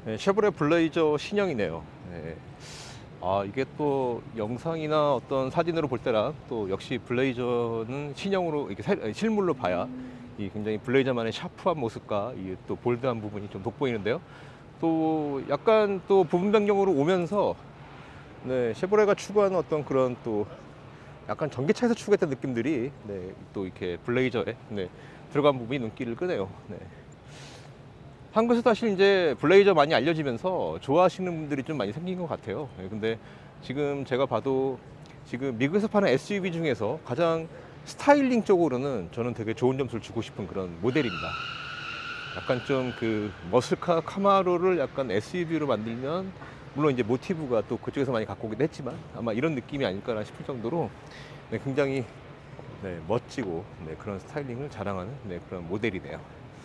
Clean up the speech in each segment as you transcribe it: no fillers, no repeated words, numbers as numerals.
네, 쉐보레 블레이저 신형이네요. 네. 아, 이게 또 영상이나 어떤 사진으로 볼 때랑 또 역시 블레이저는 신형으로 이렇게 실물로 봐야 이 굉장히 블레이저만의 샤프한 모습과 이 또 볼드한 부분이 좀 돋보이는데요. 또 약간 또 부분 변경으로 오면서 네, 쉐보레가 추구하는 어떤 그런 또 약간 전기차에서 추구했던 느낌들이 네, 또 이렇게 블레이저에 네, 들어간 부분이 눈길을 끄네요. 네. 한국에서 사실 이제 블레이저 많이 알려지면서 좋아하시는 분들이 좀 많이 생긴 것 같아요. 예, 근데 지금 제가 봐도 지금 미국에서 파는 SUV 중에서 가장 스타일링 쪽으로는 저는 되게 좋은 점수를 주고 싶은 그런 모델입니다. 약간 좀 그 머슬카 카마로를 약간 SUV로 만들면 물론 이제 모티브가 또 그쪽에서 많이 갖고 오기도 했지만 아마 이런 느낌이 아닐까 싶을 정도로 네, 굉장히 네, 멋지고 네, 그런 스타일링을 자랑하는 네, 그런 모델이네요.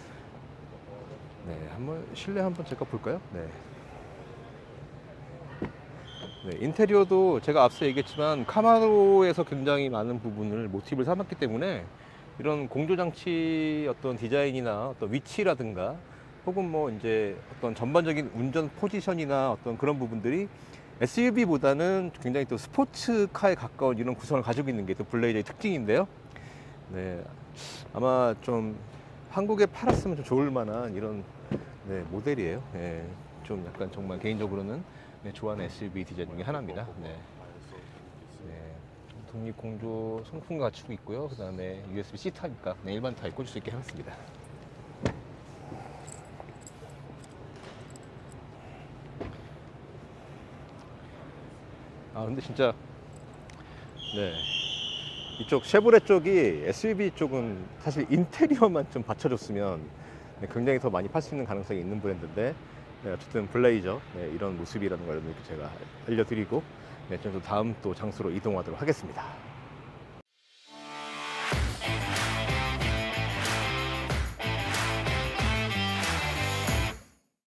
네, 한번 실내 한번 제가 볼까요? 네. 네, 인테리어도 제가 앞서 얘기했지만 카마로에서 굉장히 많은 부분을 모티브를 삼았기 때문에 이런 공조장치 어떤 디자인이나 어떤 위치라든가 혹은 뭐 이제 어떤 전반적인 운전 포지션이나 어떤 그런 부분들이 SUV보다는 굉장히 또 스포츠카에 가까운 이런 구성을 가지고 있는 게 또 블레이저의 특징인데요. 네, 아마 좀 한국에 팔았으면 좀 좋을 만한 이런 네, 모델이에요. 네, 좀 약간 정말 개인적으로는 네, 좋아하는 SUV 디자인 중에 하나입니다. 네. 네, 독립 공조 송풍 갖추고 있고요. 그 다음에 USB-C 타입과 네, 일반 타입 꽂을 수 있게 해놨습니다. 아, 근데 진짜 네, 이쪽 쉐보레 쪽이 SUV 쪽은 사실 인테리어만 좀 받쳐줬으면 네, 굉장히 더 많이 팔 수 있는 가능성이 있는 브랜드인데 네, 어쨌든 블레이저 네, 이런 모습이라는 걸 이렇게 제가 알려드리고 네, 좀 다음 또 장소로 이동하도록 하겠습니다.